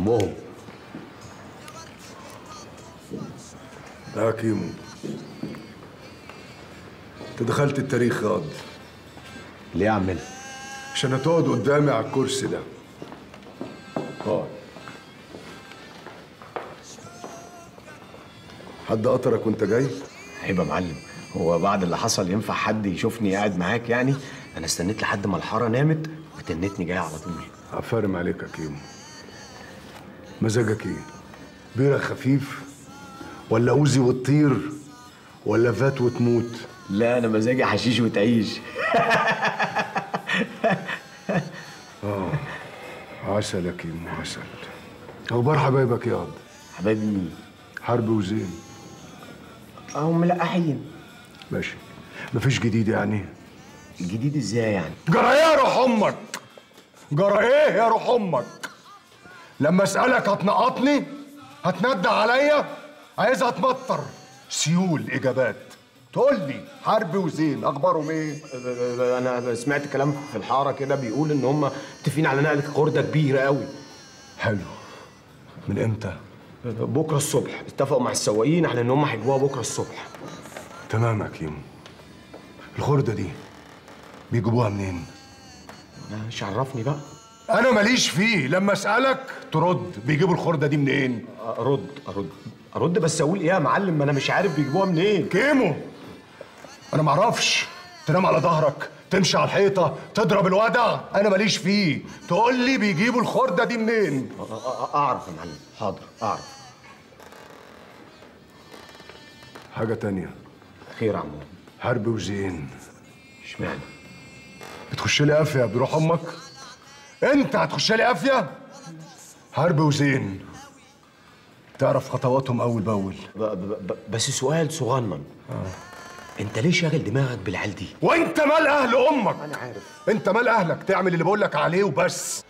عمهم. يا كيمو، انت دخلت التاريخ يا قاضي. ليه يا عمنا؟ عشان هتقعد قدامي على الكرسي ده. اقعد. حد قطرك وانت جاي؟ عيب يا معلم، هو بعد اللي حصل ينفع حد يشوفني قاعد معاك يعني؟ انا استنيت لحد ما الحاره نامت وتنتني جاي على طول. عفارم عليك يا كيمو. مزاجك ايه؟ بيرة خفيف ولا اوزي وتطير ولا فات وتموت؟ لا انا مزاجي حشيش وتعيش. عسل يا كيمو عسل. اخبار حبايبك يا قاضي؟ حبايبي مين؟ حرب وزين. هم ملقحين. ماشي. مفيش جديد يعني؟ جديد ازاي يعني؟ جرى ايه يا روح امك؟ جرى ايه يا روح امك؟ لما اسالك هتنقطني؟ هتندى عليا؟ عايزها تمطر سيول اجابات. تقول لي حرب وزين اخبارهم ايه؟ انا سمعت كلام في الحاره كده بيقول ان هم متفقين على نقله خرده كبيره قوي. حلو. من امتى؟ بكره الصبح اتفقوا مع السواقين على ان هم هيجوها بكره الصبح. تمام يا كيمو. الخرده دي بيجيبوها منين؟ مش عرفني بقى. انا ماليش فيه، لما اسالك ترد بيجيبوا الخرده دي منين؟ ارد بس اقول ايه يا معلم؟ ما انا مش عارف بيجيبوها منين. كيمو انا معرفش. تنام على ظهرك، تمشي على الحيطه، تضرب الودع، انا ماليش فيه. تقول لي بيجيبوا الخرده دي منين؟ اعرف يا معلم، حاضر اعرف. حاجه تانية. خير يا عمو. حرب وزين. اشمعنى؟ بتخش لي قافيه بروح امك؟ انت هتخش لي قافيه؟ حرب وزين تعرف خطواتهم اول باول. بس سؤال صغنن. انت ليه شاغل دماغك بالعيال دي؟ وانت مال اهل امك؟ انا عارف. انت مال اهلك، تعمل اللي بقول لك عليه وبس.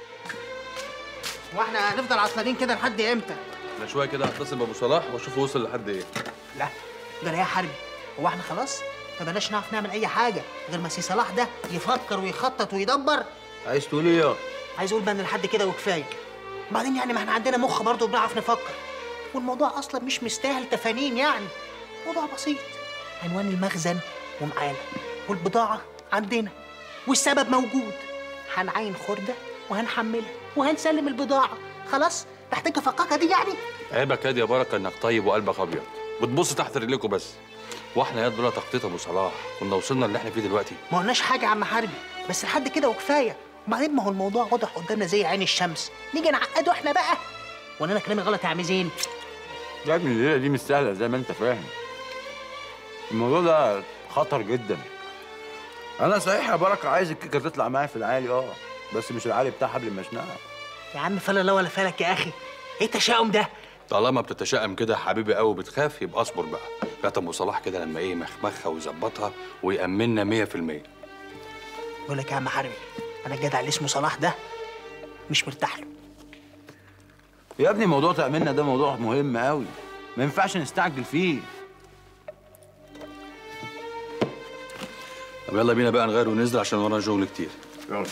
واحنا هنفضل عطلانين كده لحد امتى؟ انا شويه كده هتصل بابو صلاح واشوفه وصل لحد ايه. لا ده يا حربي، هو احنا خلاص ما بقناش نعرف نعمل اي حاجه غير ما سي صلاح ده يفكر ويخطط ويدبر؟ عايز تقول ايه يا؟ عايز اقول بقى ان لحد كده وكفايه. وبعدين يعني ما احنا عندنا مخ برضه وبنعرف نفكر، والموضوع اصلا مش مستاهل تفانين يعني. موضوع بسيط، عنوان المخزن ومعانا، والبضاعه عندنا، والسبب موجود. هنعين خرده وهنحملها وهنسلم البضاعه. خلاص محتاجه فقاقه دي يعني؟ عيبك يا بركه انك طيب وقلبك ابيض، بتبص تحت رجليكوا بس. واحنا يا دول تخطيط ابو صلاح كنا وصلنا اللي احنا فيه دلوقتي. ما قلناش حاجه يا عم حربي، بس لحد كده وكفايه. وبعدين ما هو الموضوع واضح قدامنا زي عين الشمس، نيجي نعقده احنا بقى؟ ولا انا كلامي غلط يا عم زين؟ يا ابني الليله دي مش سهله زي ما انت فاهم. الموضوع ده خطر جدا. انا صحيح يا بركه عايز الكيكه تطلع معايا في العالي، بس مش العالي بتاع حبل المشنقه. يا عم فلا لا ولا فلك يا اخي، ايه التشاؤم ده؟ طالما بتتشائم كده يا حبيبي قوي بتخاف، يبقى اصبر بقى. لا ابو صلاح كده لما ايه مخمخها ويظبطها ويأمننا 100%. بقول لك يا عم حربي، انا الجدع اللي اسمه صلاح ده مش مرتاح له. يا ابني موضوع تأميننا ده موضوع مهم قوي، ما ينفعش نستعجل فيه. طب يلا بينا بقى نغير وننزل عشان ورانا شغل كتير. يلا.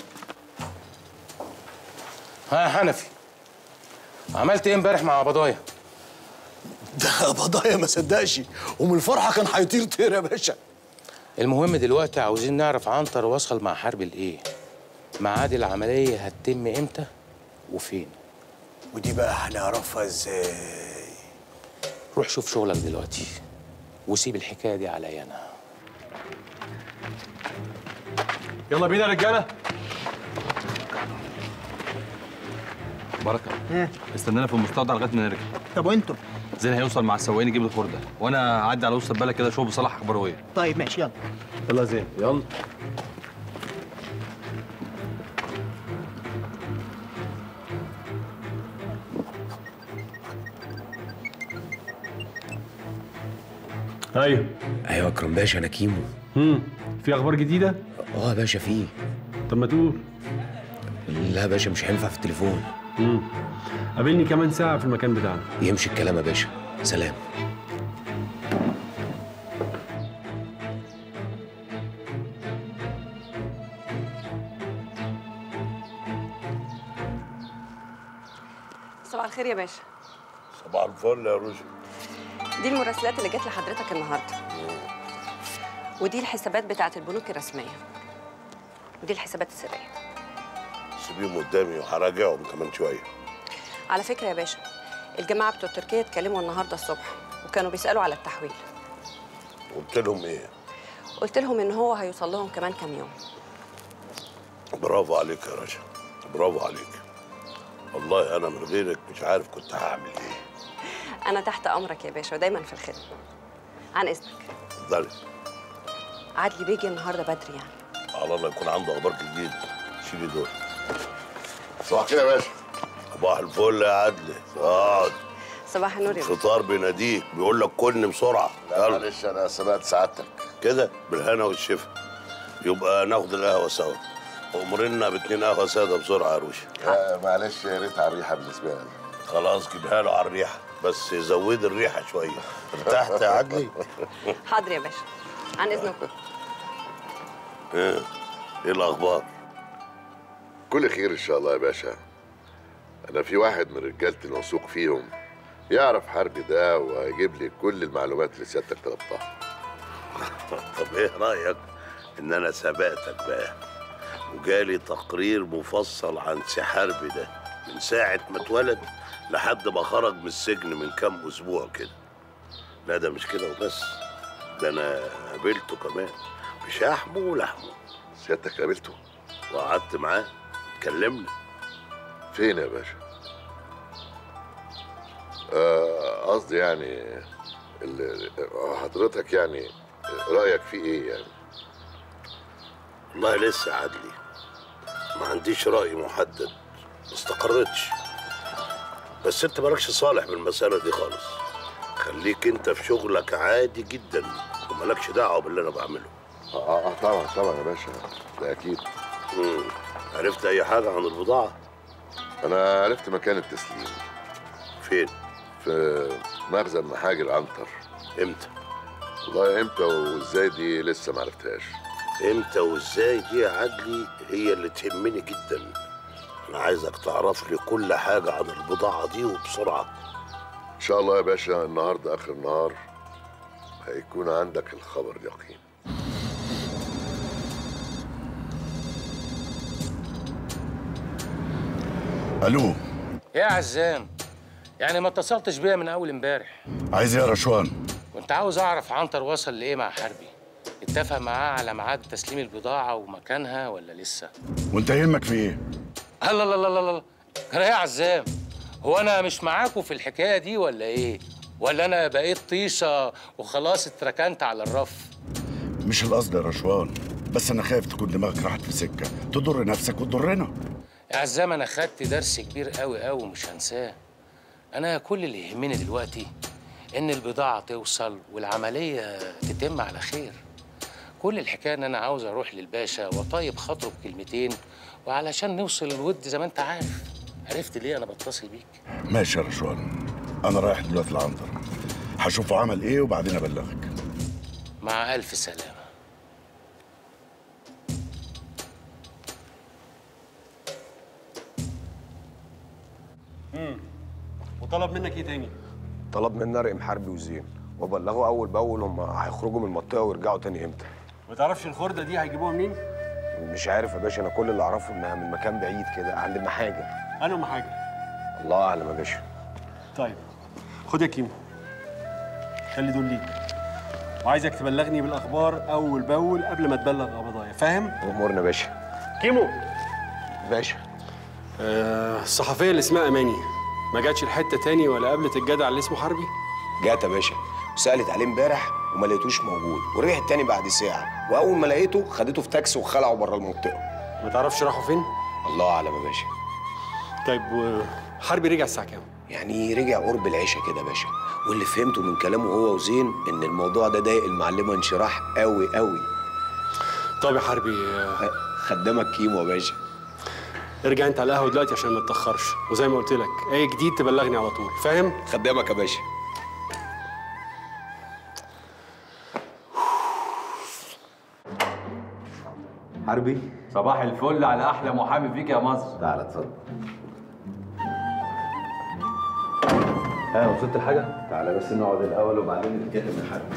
ها يا حنفي، عملت ايه امبارح مع بضايا؟ ده بضايا ما صدقش، ومن الفرحه كان هيطير طير يا باشا. المهم دلوقتي عاوزين نعرف عنتر وصل مع حرب الايه؟ ميعاد العمليه هتتم امتى وفين؟ ودي بقى هنعرفها ازاي؟ روح شوف شغلك دلوقتي وسيب الحكايه دي عليا انا. يلا بينا يا رجاله. بركه استنانا في المستودع لغايه ما نرجع. طب وانتوا؟ زين هيوصل مع السواقين يجيب الخرده، وانا هعدي على وسط البلد كده اشوف ابو صلاح اخباره ايه. طيب ماشي يلا. يلا زين يلا. ايوه يا اكرم باشا، انا كيمو. في اخبار جديده؟ يا باشا في. طب ما تقول. لا يا باشا مش هينفع في التليفون. قابلني كمان ساعه في المكان بتاعنا. يمشي الكلام يا باشا، سلام. صباح الخير يا باشا. صباح الفل يا روجي. دي المراسلات اللي جت لحضرتك النهارده. ودي الحسابات بتاعت البنوك الرسميه. ودي الحسابات السريه. سيبيهم قدامي وهراجعهم كمان شويه. على فكره يا باشا، الجماعه بتوع تركيا اتكلموا النهارده الصبح وكانوا بيسالوا على التحويل. قلت لهم ايه؟ قلت لهم ان هو هيوصل لهم كمان كام يوم. برافو عليك يا رشا، برافو عليك. والله انا من غيرك مش عارف كنت هعمل ايه. انا تحت امرك يا باشا ودايما في الخدمه. عن اذنك. اتفضلي. عدلي بيجي النهارده بدري يعني. على الله يكون عنده اخبار جديده. شيلي دول. صباح الخير يا باشا. صباح الفل يا عدلي. اقعد. صباح النور يا باشا. الفطار بيناديك بيقول لك كلني بسرعه. لا معلش انا سبقت سعادتك. كده بالهنا والشفا. يبقى ناخد القهوه سوا. امرنا ب2 قهوه ساده بسرعه يا روشي. معلش يا ريت على الريحه بالنسبه لي. خلاص جيبها له على الريحه، بس زود الريحه شويه. ارتحت يا عدلي؟ حاضر يا باشا. عن اذنكم. ايه الاخبار؟ كل خير ان شاء الله يا باشا. انا في واحد من رجالتي الموثوق فيهم يعرف حربي ده وهيجيب لي كل المعلومات اللي سيادتك طلبتها. طب ايه رايك ان انا سبقتك بقى وجالي تقرير مفصل عن سي حربي ده من ساعه ما اتولد لحد ما خرج من السجن من كام اسبوع كده. لا ده مش كده وبس، ده انا قابلته كمان بشحمه ولحمه. سيادتك قابلته؟ وقعدت معاه اتكلمنا. فين يا باشا؟ قصدي يعني حضرتك يعني رأيك فيه ايه يعني؟ والله لسه عدلي ما عنديش رأي محدد، ما استقرتش. بس انت مالكش صالح بالمسألة دي خالص. خليك انت في شغلك عادي جدا ومالكش دعوة باللي انا بعمله. طبعا يا باشا، ده اكيد. عرفت اي حاجة عن البضاعة؟ انا عرفت مكان التسليم. فين؟ في مخزن محاجر عنتر. امتى؟ والله امتى وازاي دي لسه ما عرفتهاش. امتى وازاي دي يا عدلي هي اللي تهمني جدا. انا عايزك تعرف لي كل حاجة عن البضاعة دي وبسرعة. ان شاء الله يا باشا النهارده اخر النهار هيكون عندك الخبر اليقين. الو. ايه يا عزام؟ يعني ما اتصلتش بيا من اول امبارح. عايز ايه يا رشوان؟ كنت عاوز اعرف عنتر وصل لايه مع حربي. اتفق معاه على ميعاد تسليم البضاعه ومكانها ولا لسه؟ وانت يهمك في ايه؟ الله الله الله الله. ايه يا عزام؟ هو انا مش معاكوا في الحكايه دي ولا ايه؟ ولا انا بقيت طيشه وخلاص اتركنت على الرف؟ مش القصد يا رشوان، بس انا خايف تكون دماغك راحت في سكه تضر نفسك وتضرنا. يا عزام انا خدت درس كبير قوي قوي مش هنساه. انا كل اللي يهمني دلوقتي ان البضاعه توصل والعمليه تتم على خير. كل الحكايه ان انا عاوز اروح للباشا واطيب خاطره بكلمتين وعلشان نوصل الود زي ما انت عارف. عرفت ليه انا بتصل بيك؟ ماشي يا رشوان، انا رايح دلوقتي العنتر، هشوفه عمل ايه وبعدين ابلغك. مع الف سلامه. وطلب منك ايه تاني؟ طلب مني ارقم حربي وزين وابلغه اول باول هم هيخرجوا من المنطقه ويرجعوا تاني امتى. ما تعرفش الخرده دي هيجيبوها منين؟ مش عارف يا باشا، انا كل اللي اعرفه انها من مكان بعيد كده عند المحاجر. انا ومحاجر. الله اعلم يا باشا. طيب خد يا كيمو، خلي دول ليك، وعايزك تبلغني بالاخبار اول باول قبل ما تبلغ قبضايا، فاهم؟ امورنا يا باشا. كيمو. باشا. الصحفيه اللي اسمها اماني ما جاتش الحته تاني ولا قابلت الجدع اللي اسمه حربي؟ جات يا باشا وسالت عليه امبارح وما لقيتوش موجود، ورجعت تاني بعد ساعه، واول ما لقيته خدته في تاكسي وخلعه بره المنطقه. ما تعرفش راحوا فين؟ الله اعلم يا باشا. طيب حربي رجع الساعه كام؟ يعني رجع قرب العشاء كده يا باشا، واللي فهمته من كلامه هو وزين ان الموضوع ده ضايق المعلمه انشراح قوي قوي. طب يا حربي خدامك كيمو يا باشا. ارجع انت على القهوه دلوقتي عشان ما تتاخرش، وزي ما قلت لك اي جديد تبلغني على طول، فاهم؟ خدامك يا باشا. حربي صباح الفل على احلى محامي فيك يا مصر. تعالى اتفضل. ها وصلت الحاجه؟ تعالى بس نقعد الاول وبعدين نتكلم يا حاج.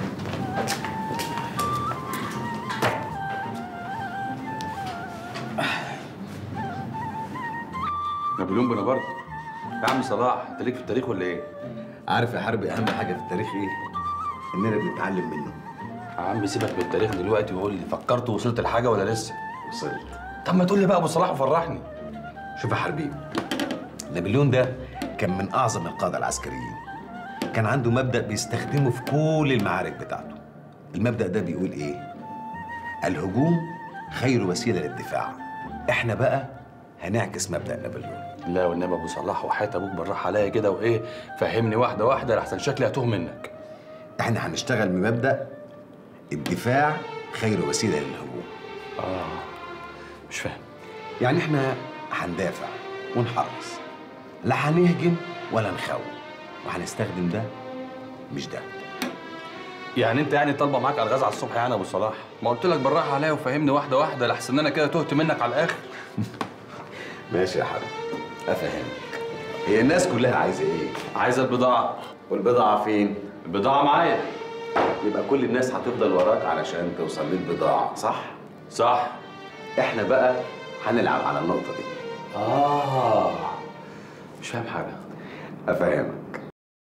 نابليون بونابرت. يا عم صلاح انت ليك في التاريخ ولا ايه؟ عارف يا حربي اهم حاجه في التاريخ ايه؟ اننا بنتعلم منه. يا عم سيبك من التاريخ دلوقتي وقول لي فكرت وصلت الحاجه ولا لسه؟ وصلت. طب ما تقول لي بقى ابو صلاح وفرحني. شوف يا حربي، نابليون ده كان من اعظم القاده العسكريين. كان عنده مبدا بيستخدمه في كل المعارك بتاعته. المبدا ده بيقول ايه؟ الهجوم خير وسيله للدفاع. احنا بقى هنعكس مبدا نابليون. لا والنبي ابو صلاح وحياة ابوك بالراحه عليا كده وايه، فهمني واحده واحده لحسن شكلي هتوه منك. احنا هنشتغل بمبدا الدفاع خير وسيله للهجوم. مش فاهم. يعني احنا هندافع ونحرص، لا هنهجم ولا نخون، وهنستخدم ده مش ده. يعني انت يعني طالبه معاك الغاز على الصبح يعني يا ابو صلاح؟ ما قلت لك بالراحه عليا وفهمني واحده واحده لحسن انا كده تهت منك على الاخر. ماشي يا حبيبي، افهمك. هي الناس كلها عايزه ايه؟ عايزه البضاعه. والبضاعه فين؟ البضاعه معايا. يبقى كل الناس هتفضل وراك علشان توصل للبضاعه، صح؟ صح. احنا بقى هنلعب على النقطه دي. مش فاهم حاجه. افهمك.